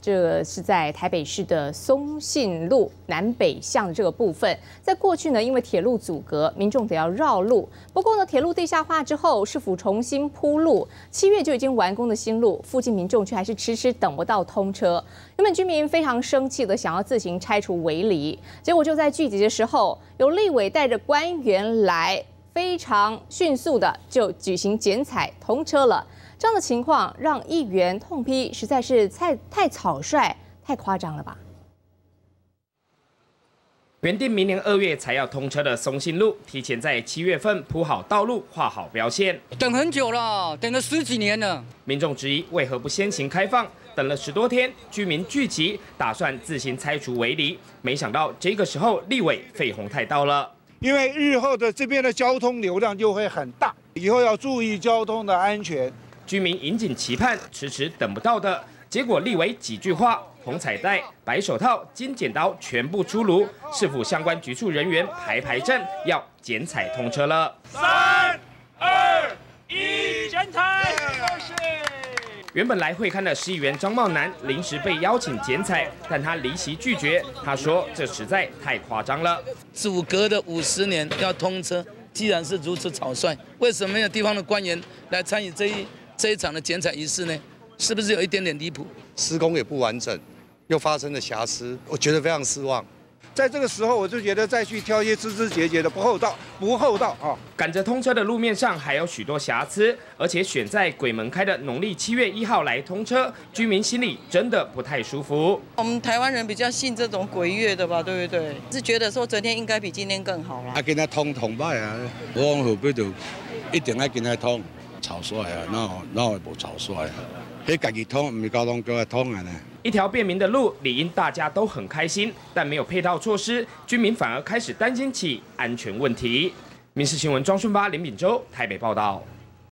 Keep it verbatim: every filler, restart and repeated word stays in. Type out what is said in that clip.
这个是在台北市的松信路南北向的这个部分。在过去呢，因为铁路阻隔，民众得要绕路。不过呢，铁路地下化之后，市府重新铺路，七月就已经完工的新路，附近民众却还是迟迟等不到通车。原本居民非常生气的想要自行拆除围篱，结果就在聚集的时候，有立委带着官员来，非常迅速的就举行剪彩通车了。 这样的情况让议员痛批，实在是太太草率、太夸张了吧？ 原定明年二月才要通车的松信路，提前在七月份铺好道路、画好标线， 等很久了，等了十几年了。 民众质疑为何不先行开放？等了十多天，居民聚集，打算自行拆除围篱，没想到这个时候立委费鸿泰到了。 因为日后的这边的交通流量就会很大，以后要注意交通的安全。 居民引颈期盼，迟迟等不到的结果，立委几句话，红彩带、白手套、金剪刀全部出炉，市府相关局处人员排排站，要剪彩通车了。 三、二、一，剪彩！ 原本来会勘的市议员张茂南临时被邀请剪彩，但他离席拒绝。他说：“这实在太夸张了。 阻隔的五十年要通车，既然是如此草率，为什么没有地方的官员来参与这一这一场的剪彩仪式呢？是不是有一点点离谱？ 施工也不完整，又发生了瑕疵，我觉得非常失望。” 在这个时候，我就觉得再去挑一些枝枝节节的不厚道、不厚道啊！ 赶着通车的路面上还有许多瑕疵，而且选在鬼门开的农历七月一号来通车，居民心里真的不太舒服。 我们台湾人比较信这种鬼月的吧，对不对？是觉得说昨天应该比今天更好啦。 啊，今仔通通歹啊！我往后边就一定要今仔通，草率啊，哪哪会无草率啊？迄家己通，唔是交通局来通啊呢？ 一条便民的路，理应大家都很开心，但没有配套措施，居民反而开始担心起安全问题。民视新闻庄顺发、林炳洲台北报道。